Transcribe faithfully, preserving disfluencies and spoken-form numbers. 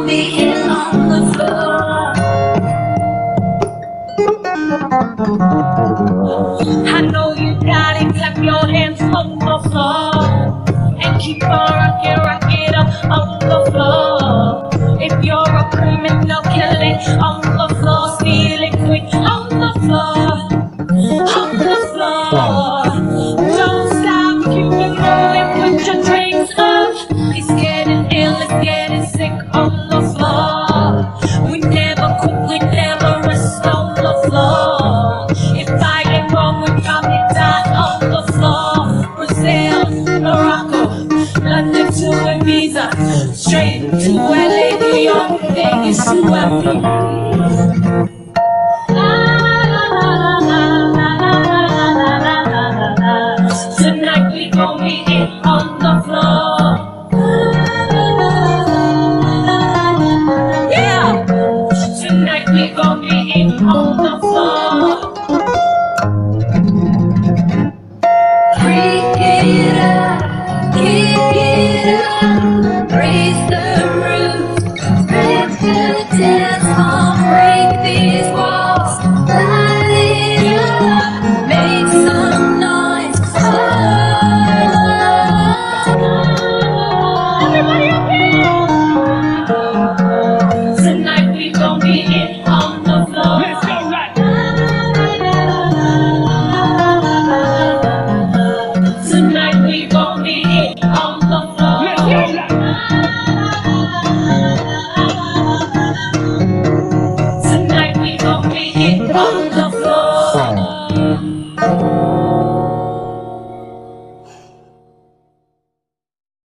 be here on the floor. I know you got it, clap your hands on the floor and keep on rocking, rock it up on the floor. If you're a criminal, kill it on the floor, steal it quick on the floor, on the floor. Don't stop, keep it moving, put your drinks up. It's getting ill, it's getting sick on the floor. We never quit, we never rest on the floor. If I ain't wrong, we probably die on the floor. Brazil, Morocco, London to Ibiza, straight to L A, New York, Vegas to L A.